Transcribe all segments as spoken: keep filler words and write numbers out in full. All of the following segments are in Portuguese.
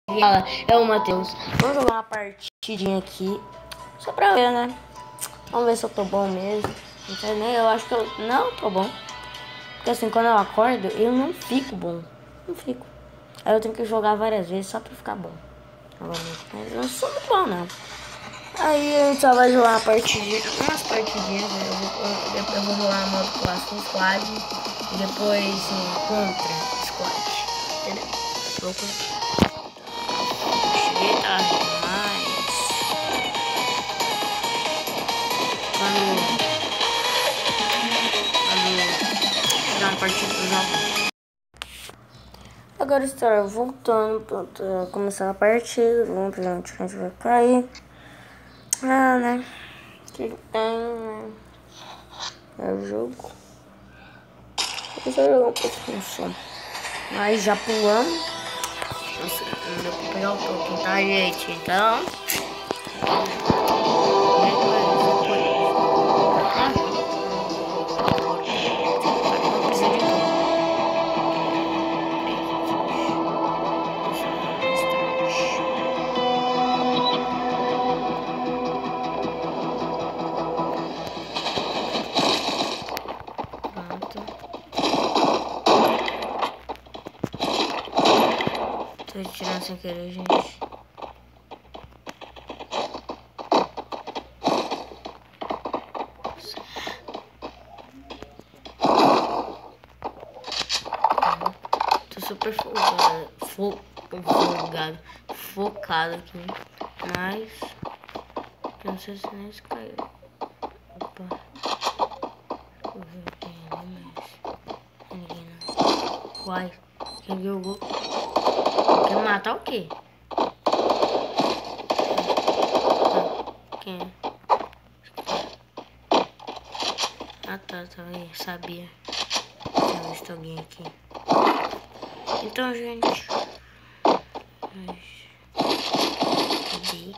Fala, é o Matheus. Vamos jogar uma partidinha aqui. Só pra ver, né? Vamos ver se eu tô bom mesmo. Entendeu? Eu acho que eu não tô bom. Porque assim, quando eu acordo, eu não fico bom. Não fico. Aí eu tenho que jogar várias vezes só pra ficar bom. Mas eu não sou muito bom, não. Aí a gente só vai jogar uma partidinha. Umas partidinhas, né? Eu vou, eu, eu vou jogar modo clássico squad. E depois sim, contra squad. Entendeu? Vou contra. Cheguei tarde demais. Quando. Quando. Chegar na partida do jogo. Agora estou voltando para começar a partida. Vamos ver onde a gente vai cair. Ah, né? Que tem, né? É o jogo. Eu só jogar um pouquinho só. Mas já pulamos. Nossa, não deu pra pegar o token, tá, gente? Então. Tô tirando sem querer, gente. Tô super folgado, fo folgado, focado aqui. Mas eu não sei se nem se caiu. Opa. Deixa eu ver quem é mais. Ninguém não. Uai, quem viu o gol? Quer matar o quê? Quem é? Ah tá, tá aí, sabia. Tinha visto alguém aqui. Então, gente. Cadê?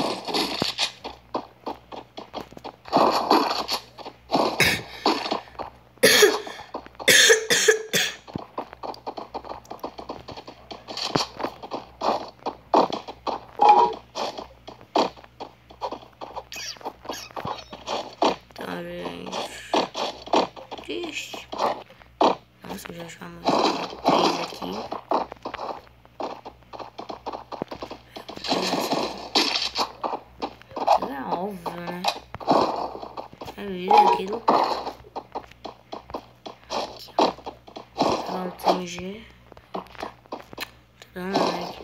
Então, gente. Ixi. Nossa, eu já chamo três aqui. É óbvio, né? É vida aquilo. Aqui, ó. Vamos T G. Eita. Tô dando like.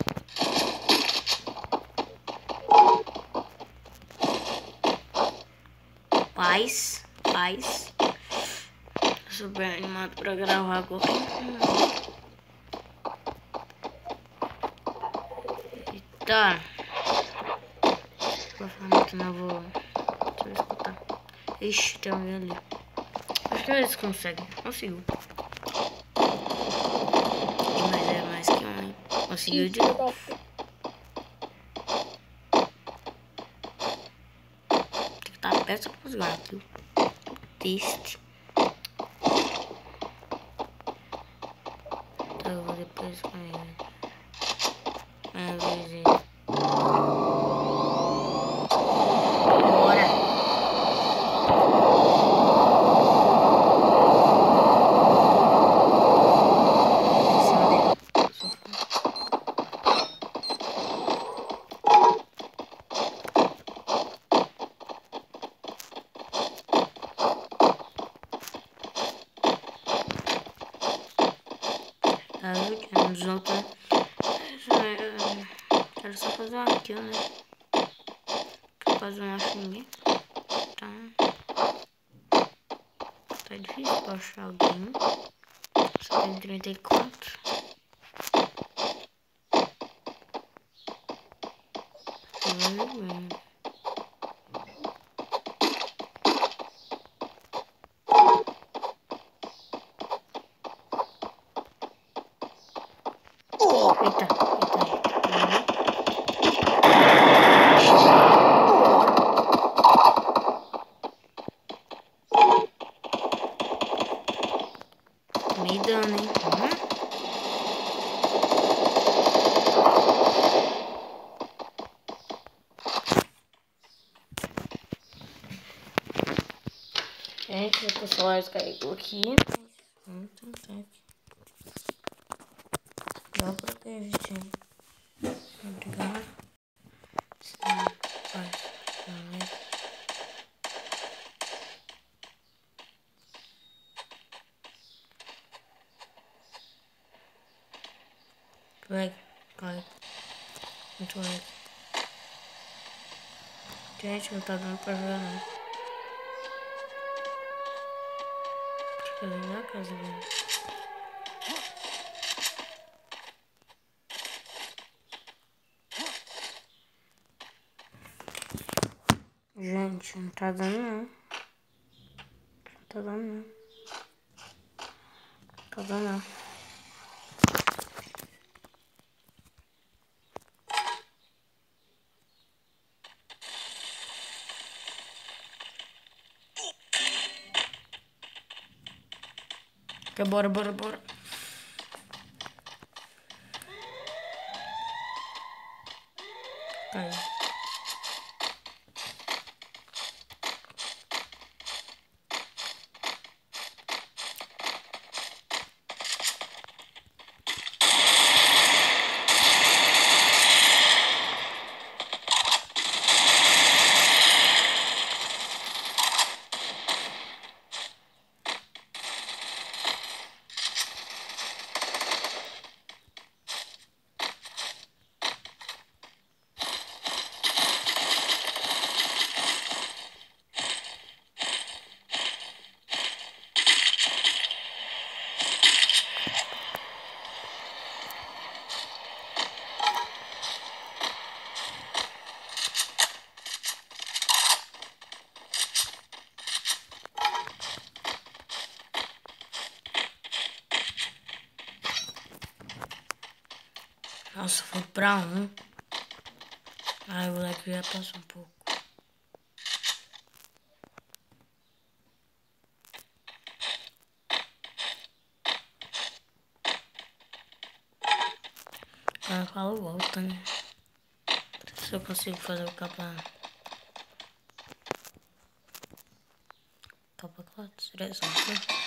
Paz. Paz. Tô super animado pra gravar agora. Eita. Vou falar muito, não vou. Deixa eu escutar. Ixi, tem alguém ali. Acho que eles conseguem. Conseguiu. Mas é mais que um, hein? Conseguiu de novo. Tem que estar perto pros gatos. Triste. Então eu vou depois com ele. É, vez ele. Tá, eu nos outros. Quero só fazer uma kill, né? Por causa eu não acho ninguém. Então. Tá difícil pra achar alguém. Só tem trinta e quatro. Vai ver. Eita, eita, meio dano, hein? Uhum. gente, o celular descarregou aqui. Vamos tentar aqui. Dá pra ter, gente. Obrigado. Sim, faz. Like, like. Muito like. Gente, não tá dando pra jogar não. Fica ali na casa dele. Gente, não tá dando não. Não tá dando não. Não tá dando não. Bora, bora, bora. Aí. Nossa, foi pra um. Ai, o moleque já passou um pouco. Agora fala volta, né? Se eu consigo fazer o capa... Capa quatro, direção, né?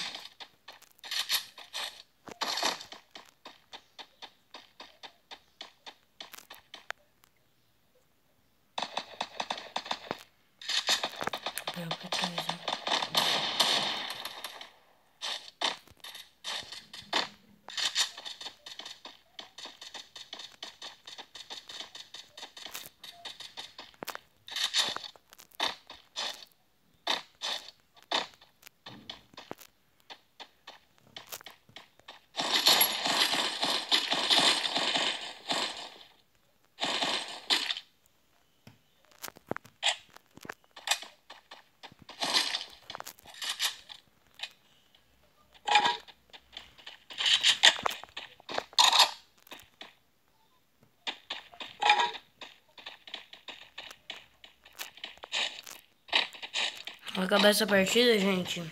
Vou acabar essa partida, gente.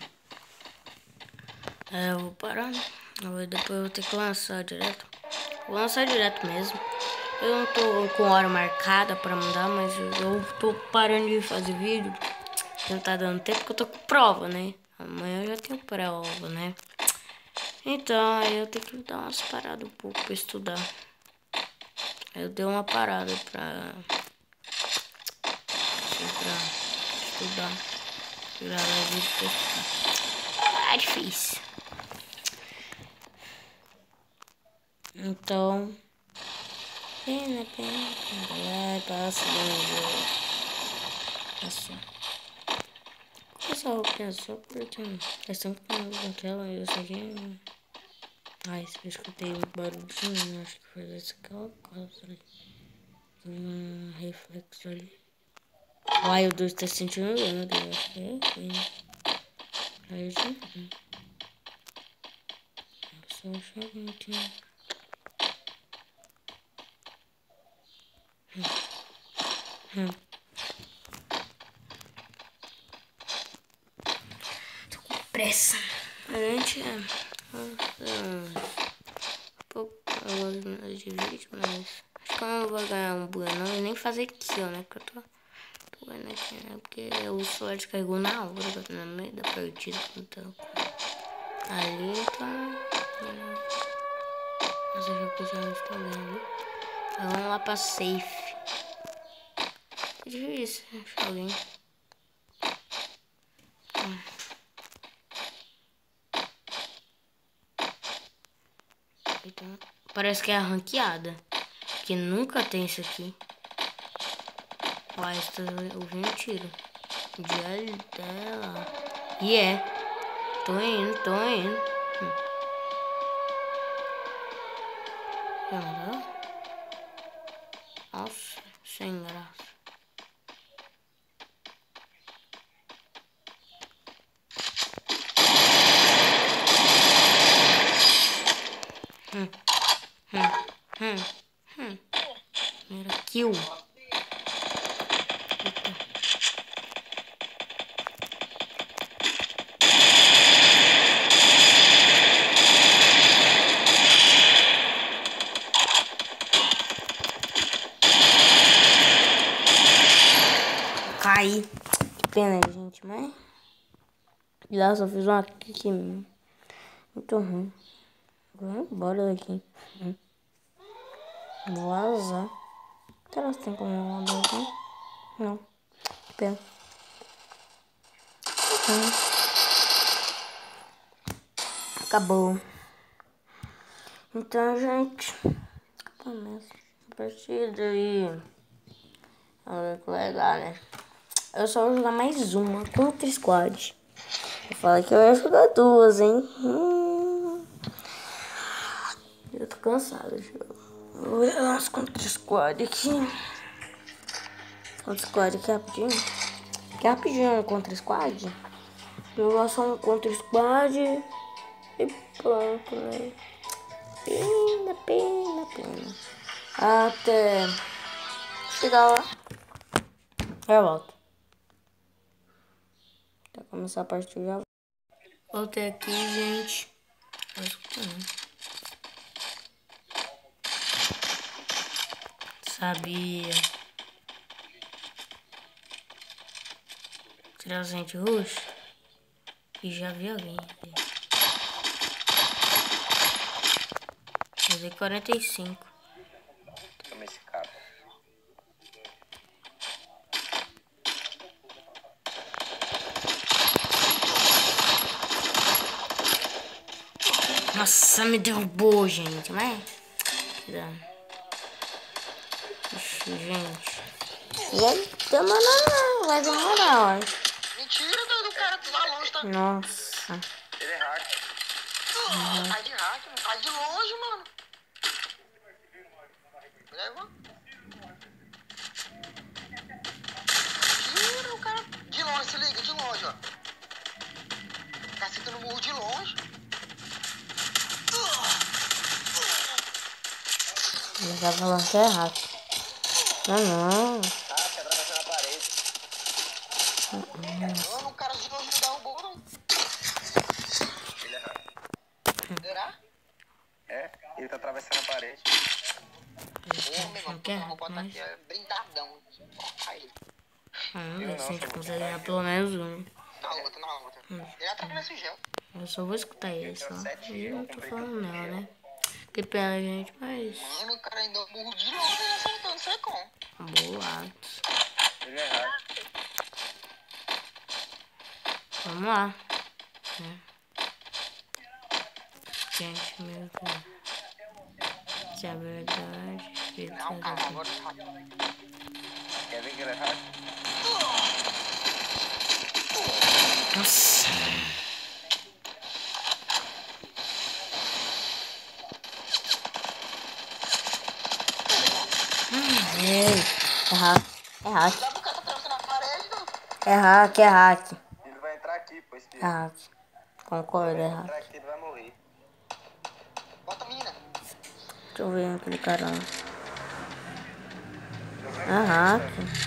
É, eu vou parar, né? Depois eu vou ter que lançar direto. Vou lançar direto mesmo. Eu não tô com hora marcada pra mandar, mas eu tô parando de fazer vídeo. Não tá dando tempo porque eu tô com prova, né? Amanhã eu já tenho prova, né? Então, aí eu tenho que dar umas paradas um pouco pra estudar. Aí eu dei uma parada pra... Assim, pra estudar. Gravar vídeo pra estudar. Ah, difícil. Então... Pena, pena. Vai, passa, passou. Essa roupa é só porque é sempre aquela e isso aqui. Ai, eu escutei um barulhinho, acho que foi desse carro, ali. Um reflexo ali. Ai, o dois tá sentindo dano, eu acho que é assim. Aí já vi. Só chegando aqui. Hum. Hum. Tô com pressa. A gente é... Um pouco algumas minutos de vídeo, mas acho que eu não vou ganhar um bué não e nem fazer kill, né? Porque eu tô Pô, né, é porque o celular descarregou na hora, que eu tô no meio da partida, então. Ali, então. Nossa, eu já pus a gente também ali. Então, vamos lá pra safe. É difícil achar alguém. Hum. Então, parece que é a ranqueada. Que nunca tem isso aqui. Olha, estou ouvindo tiro. De ali até lá. E é. Tô indo, tô indo. Hum. Já mandou? Nossa, sem graça. Hum, hum, hum, hum. Primeira kill. Eita. Caí. Que pena, gente, mas... Já só fiz uma kick muito ruim. Vou embora daqui. Hum. Vou vazar. Será que tem como eu mandar aqui? Não. Que pena. Hum. Acabou. Então, gente, começa a partida aí. Olha que legal, né? Eu só vou jogar mais uma contra squad. Eu falei que eu ia jogar duas, hein? Hum. Eu tô cansado de jogar. Vou jogar umas contra squad aqui. Contra squad aqui rapidinho. Aqui rapidinho contra squad. Jogar só um contra squad. E pronto, né? Pena, pena, pena. Até chegar lá. Eu volto. Até começar a partida já. Voltei aqui, gente. Tô escutando. Sabia. Será gente rush? E já vi alguém. Fazer quarenta e cinco. Toma esse cara. Nossa, me derrubou, gente, mas... Ixi, gente. Vai demorar não, vai demorar, ó. Mentira, do cara lá longe, tá? Nossa. Ele é hack. Uhum. Sai de hack, mano. Sai de longe, mano. Leva. Tira o cara. De longe, se liga, de longe, ó. Tá sentando murro de longe. Ele tá falando que é hack. Não, não. Ah, que atravessando a parede. Mano, o cara de longe me derrubou, não. Ele é hack. Será? É, ele tá atravessando a parede. Pô, meu irmão, que é eu vou hack, botar mas... aqui, é brindadão. Aí. Hum, Eu se a não, gente só consegue vou ganhar pelo menos um. Na outra, na outra. Ele atravessa o gel. Eu só vou escutar ele só. sete E eu não tô comprei falando tudo não, gel. né? Que pena, gente, mas... Mano, o cara ainda murro de longe e acertou, não sei como. Bolado. Ele é hack. Vamos lá. Né? Gente, meu Deus. Se é verdade... Não, calma, agora tá. Quer ver que ele é hack? Nossa. Hum, ei. É hack. É hack. Dá pro cara atravessando a parede, não? É hack, é hack. Ele vai entrar aqui, pô, esse É hack. Concordo, Ele é vai hack. entrar aqui, ele vai morrer. Bota a mina. Deixa eu ver aquele cara lá. É hack.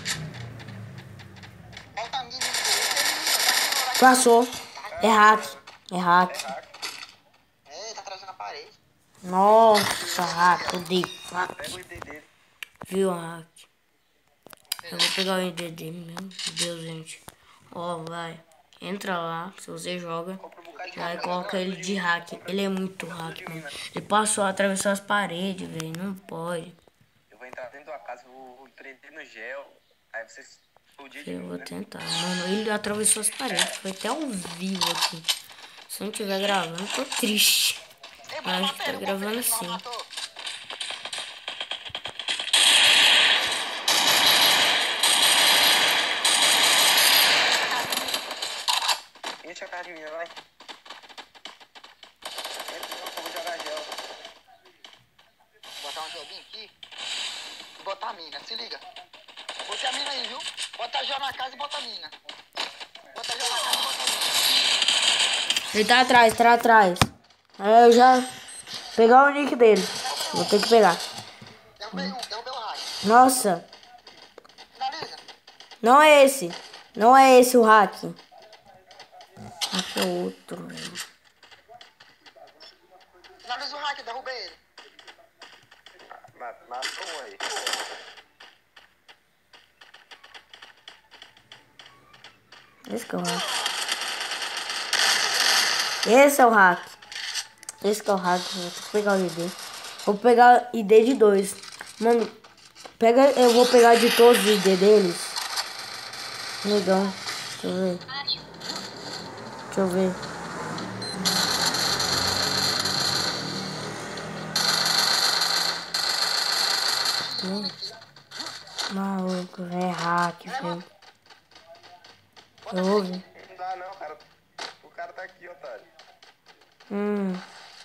Bota a mina. Pô. Passou. É hack. É hack. É hack. É, tá atravessando a parede. Nossa, hack. Eu dei hack. Pega o I D dele. Viu, hack? Eu vou pegar o I D dele, meu Deus, gente. Ó, vai. Entra lá, se você joga. Compra um bocado de Aí coisa. coloca ele de hack. Ele é muito hack, mano. Ele passou, atravessou as paredes, velho. Não pode. Eu vou entrar dentro da casa, vou, vou prender no gel. Aí você explodir de Eu mim, vou né? tentar. Mano, ele atravessou as paredes. Foi até ao vivo aqui. Se eu não estiver gravando, eu tô triste. Ei, bora Mas matar tá ele, bora gravando ele que nós sim. matou. Enche a cara de mim, vai. Entra não, que eu vou jogar gel. Botar um joguinho aqui. E botar a mina, se liga. Bota a mina aí, viu? Bota a Jó na casa e bota a mina. Bota a Jó na casa e bota a mina. Ele tá atrás, tá atrás. Aí eu já... Pegar o nick dele. Vou ter que pegar. Derrubei um, derrubei o raio. Nossa. Finaliza. Não é esse. Não é esse o hack. Acho que é outro, velho. Finaliza o hack, derrubei ele. Ma- Matou um aí. Esse que é o hack. Esse é o hack. Esse que é o hack. Vou ter que pegar o I D. Vou pegar I D de dois. Mano, pega, eu vou pegar de todos os I D deles. Legal. Deixa eu ver. Deixa eu ver. Hum. Maluco, é hack, velho. Eu vou ver. Não dá não, cara. O cara tá aqui, otário. Hum.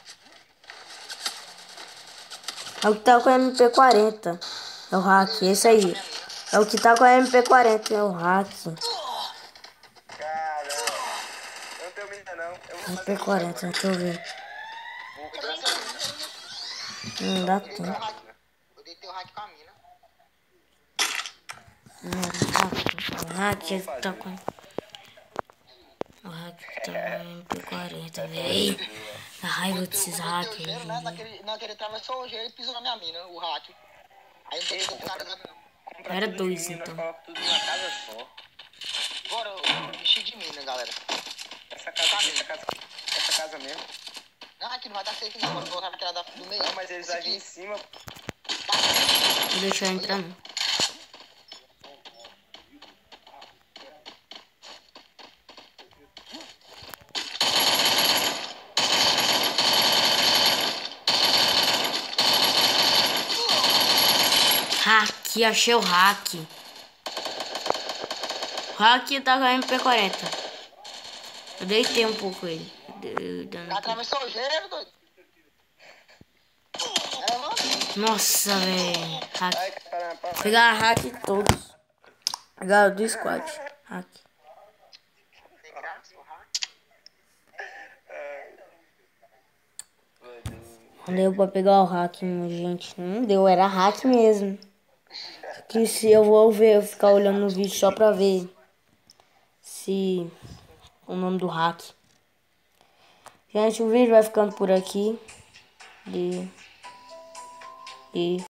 É o que tá com a M P quarenta. É o hack, esse aí. É o que tá com a M P quarenta, é o hack. Caramba. Eu não tenho mina não. Eu vou fazer M P quarenta, deixa eu ver. Vou Eu deitei a mina. Não dá Eu deitei o tempo. hack. Eu deitei o hack com a mina. Não, o hack que tá com... O hack que tá com a M P quarenta, velho. A raiva desses Eu hackers botei o gelo, hoje né? em dia. Naquele, naquele atravessou o gelo e pisou na minha mina, o hack. Aí não tem que finalizar não. comprar Era tudo de dois, mina, então. coloca tudo numa casa só. Bora, eu enchi de mina, galera. Essa casa, essa casa, essa casa mesmo. Não, aqui não vai dar safe não, bora colocar naquela da, do meio. Não, mas eles Esse vão vir em aqui. cima. Vou deixar entrar, não. Hack, achei o hack. O hack tá com a M P quarenta. Eu deitei um pouco ele. Dei- dando- Atravessou o gelo, doido. Era você. Nossa, velho. Hack. Ai, caramba, para. Vou pegar hack todos. Pegar do squad. Hack. Tem graça, o hack. Não deu pra pegar o hack, gente. Não deu, era hack mesmo. Que se eu vou ver, eu ficar olhando no vídeo só pra ver se o nome do hack. Gente, o vídeo vai ficando por aqui. E, e